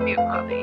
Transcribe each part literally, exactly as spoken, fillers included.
Audio copy.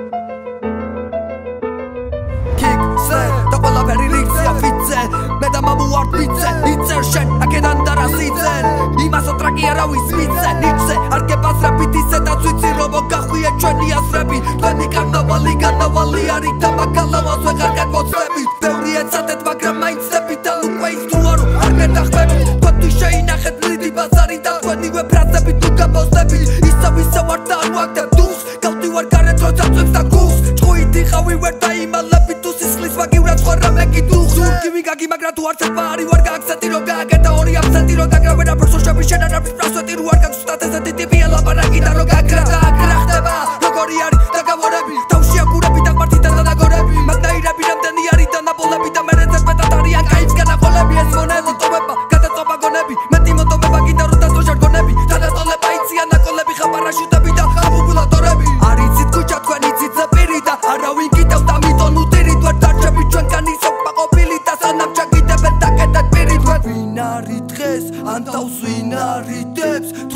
Kick-se, ta ყველაფერი რიგზეა ფიცე მე და მამუ ვართ მიწე იწერ შენ აქედან და რას იწენ იმასო ტრაკი არავის მიწე ნიჭზე არ გეპასრებით ისედაც ვიცი რომ მოგახვიე ჩვენი აზრები თქვენი კარნავალი გარნავალი არის და მაგალავას ვეღარ გაგოცდებით ბევრი ეცადეთ მაგრამ მაინც წდებით და უკვე ის თუ არო არ გეტახმებით თქვენთვის შეინახეთ ლიდი ბაზარი და თქვენივე ფრაზებით თუ გაპოსტებით ისევ ისევ არ დავაგდებ დუს გავდივარ გარეთ რო წაწვევს და გულს ჭყვით იხავი ვერ დაიმალები თუ სისხლის ვაგივრად ხარ რამე კიდუხს გივი გაგი მაგრა თუ არ ცება არი ვარ გააქცენტი რომ გააკეთა ორი აფცენტი რომ გაგრა ვერაფერს შევი შენ არაფრის პრასვეტი რო არ გაქვს ზუსტად ესეთი ტიპია ლაპარაკი და რო გაგრა და აგრა ხდება როგორი არის და გავორები თავში აგურები და მარტიდან და დაგორები მაგნაირები რამდენი არის და ნაპოლები და მე რეცებს მეტად არიან კაიც განახოლები ეს მონელო ტოვება გადაწობა გონები მეტი მოტოვება კიდე რომ დასწრო ჟარგონები თანატოლება იციან ნაკოლები ხაპარაშუტები და ხაბუბულატორები არიცით ქუჩა თქვენი ძიძე პირი და არავინ კიდევ დამიტონ უტირით ვერ დარჩები ჩვენგანი სოფაყოფილი და სანამ ჩაგიდებენ დაკეტეთ პირით ვინ არის დღეს ან თავს ვინ არიდებს თუ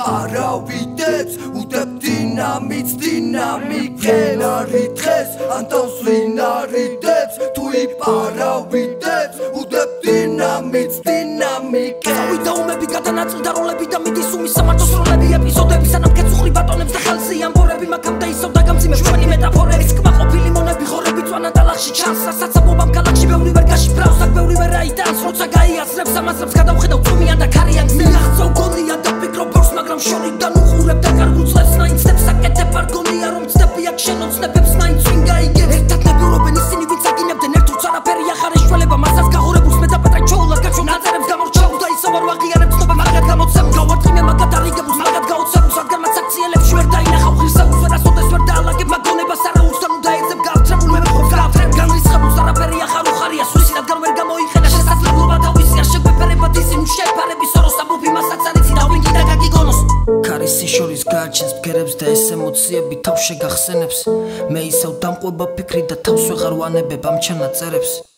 იპარავიდებს უდებ დინამიც დინამიკენ არის დღეს ან თავს ვინ არიდებს თუ იპარავიდებს უდებ დინამიც დინამიკენ ავიდა უმები გადანაწილდა როლები და მიდის უმის სამართოს როლები ეპიზოდები სანამ გეცუხრი ბატონებს და ხალხი ამბორები მაგამდე ისევ დაგამძიმებ ჩვენი მეტაფორების კმაყოფილი მონები ხორები წვანა დალახში ჩანს სასაცობობამ გალახში ბევრი ვერ გაშიფრავს აქ ბევრი ვერ აიტანს როცა გაიაზრებს ამაზრებს გადავხედავ წვიმიან და ქარიან მილახცევ გონია და ფიქრობ ბორს მაგრამ შორიდან უყურებ და კარგულ წლებს ნაინცდებს აკეთებ არ გონია რომ ცდები აქ შენო ცნებებს ნაინც ვინ გაიგებს ერთად ნებურობენ ისინი ვინც აგინებდნენ ერთურც არაფერი ახარ ეშველება მასას გაღურებულს მე და პეტრე ჩოულად გაჩვენ აზერებს გამორჩეულს და ისევ არ ვაღიარებ ცნობა მაგათ გამოცემ გავარტყიმე მაგათ არიგებულს მაგათ გაოცებულს რადგან მათ საქციელებში ვერ დაინახავ ღირსებულს ვერასოდეს ვერ დაალაგებ მაგონებას არაულს თან უნდა ეძებ გავწრებულ მე მეხობს გავწრებ განრისხებულს არაფერი ახარ უხარია სვისი რადგან ვერ გამოიყენა შესაძლებლობა თავისი არ შეგვეფერებათ ისინი შეფარების ოროს ამბობი მასაც არიცი და ვინ კიდე გაგიგონოს ქარისი შორის გააჩენს ბგერებს და ეს ემოციები თავს შეგახსენებს მე ისევ დამყვება ფიქრი და თავს ვეღარ ვანებებ ამ ჩანაწერებს